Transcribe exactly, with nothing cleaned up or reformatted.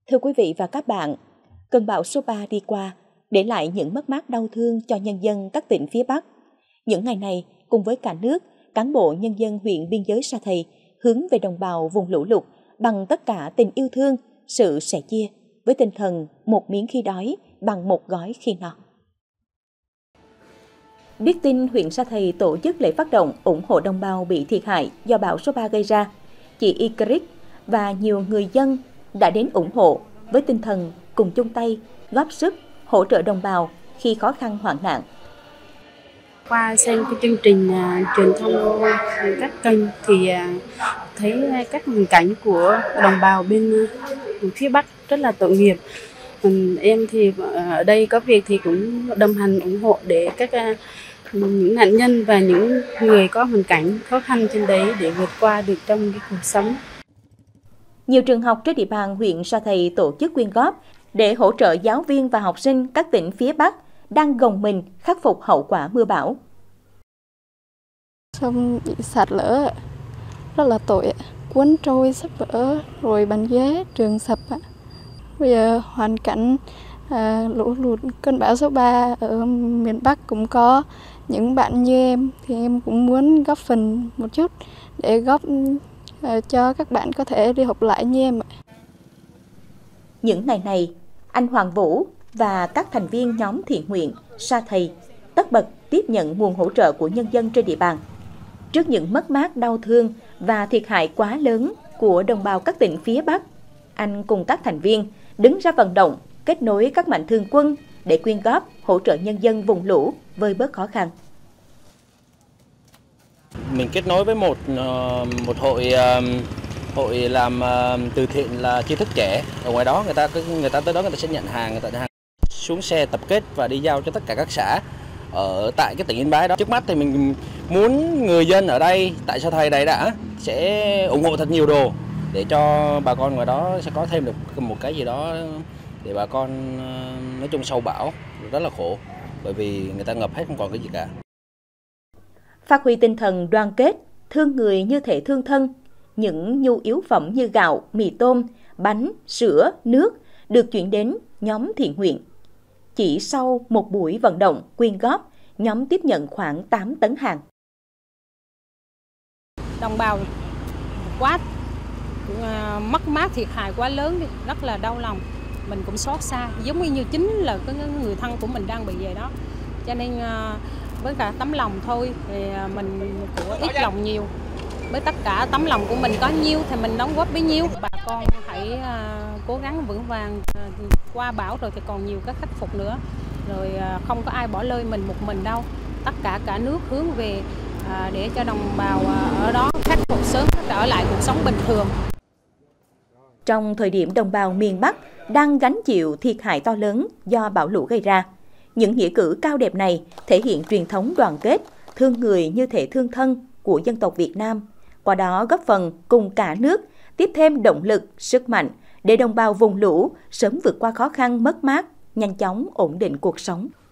Thưa quý vị và các bạn, cơn bão số ba đi qua để lại những mất mát đau thương cho nhân dân các tỉnh phía Bắc. Những ngày này, cùng với cả nước, cán bộ nhân dân huyện biên giới Sa Thầy hướng về đồng bào vùng lũ lụt bằng tất cả tình yêu thương, sự sẻ chia, với tinh thần một miếng khi đói bằng một gói khi no. Biết tin huyện Sa Thầy tổ chức lễ phát động ủng hộ đồng bào bị thiệt hại do bão số ba gây ra, chị Ikrik và nhiều người dân đã đến ủng hộ với tinh thần cùng chung tay, góp sức, hỗ trợ đồng bào khi khó khăn hoạn nạn. Qua xem cái chương trình uh, truyền thông các kênh thì uh, thấy các hoàn cảnh của đồng bào bên uh, phía Bắc rất là tội nghiệp. Um, em thì ở đây có việc thì cũng đồng hành ủng hộ để các uh, những nạn nhân và những người có hoàn cảnh khó khăn trên đấy để vượt qua được trong cái cuộc sống. Nhiều trường học trên địa bàn huyện Sa Thầy tổ chức quyên góp để hỗ trợ giáo viên và học sinh các tỉnh phía Bắc đang gồng mình khắc phục hậu quả mưa bão. Sông bị sạt lở, rất là tội, cuốn trôi sắp vỡ, rồi bàn ghế trường sập. Bây giờ hoàn cảnh à, lũ lụt cơn bão số ba ở miền Bắc cũng có những bạn như em, thì em cũng muốn góp phần một chút để góp à, cho các bạn có thể đi học lại như em. Những ngày này, anh Hoàng Vũ và các thành viên nhóm thiện nguyện Sa Thầy tất bật tiếp nhận nguồn hỗ trợ của nhân dân trên địa bàn. Trước những mất mát đau thương và thiệt hại quá lớn của đồng bào các tỉnh phía Bắc, anh cùng các thành viên đứng ra vận động, kết nối các mạnh thường quân để quyên góp hỗ trợ nhân dân vùng lũ vơi bớt khó khăn. Mình kết nối với một một hội hội làm từ thiện là tri thức trẻ ở ngoài đó, người ta người ta tới đó người ta sẽ nhận hàng, người ta nhận hàng xuống xe tập kết và đi giao cho tất cả các xã ở tại cái tỉnh Yên Bái đó. Trước mắt thì mình muốn người dân ở đây tại Sa Thầy này đã sẽ ủng hộ thật nhiều đồ để cho bà con ngoài đó sẽ có thêm được một cái gì đó để bà con nói chung sau bão rất là khổ, bởi vì người ta ngập hết không còn cái gì cả. Phát huy tinh thần đoàn kết, thương người như thể thương thân, những nhu yếu phẩm như gạo, mì tôm, bánh, sữa, nước được chuyển đến nhóm thiện nguyện. Chỉ sau một buổi vận động quyên góp, nhóm tiếp nhận khoảng tám tấn hàng. Đồng bào quá uh, mất mát thiệt hại quá lớn, rất là đau lòng. Mình cũng xót xa, giống như chính là cái người thân của mình đang bị vậy đó. Cho nên uh, với cả tấm lòng thôi thì mình của ít lòng nhiều. Với tất cả tấm lòng của mình có nhiêu thì mình đóng góp bấy nhiêu. Bà con hãy uh, cố gắng vững vàng, uh, qua bão rồi thì còn nhiều cái khắc phục nữa. Rồi uh, không có ai bỏ lơi mình một mình đâu. Tất cả cả nước hướng về uh, để cho đồng bào uh, ở đó khắc phục sớm trở lại cuộc sống bình thường. Trong thời điểm đồng bào miền Bắc đang gánh chịu thiệt hại to lớn do bão lũ gây ra, những nghĩa cử cao đẹp này thể hiện truyền thống đoàn kết, thương người như thể thương thân của dân tộc Việt Nam, qua đó góp phần cùng cả nước tiếp thêm động lực, sức mạnh để đồng bào vùng lũ sớm vượt qua khó khăn mất mát, nhanh chóng ổn định cuộc sống.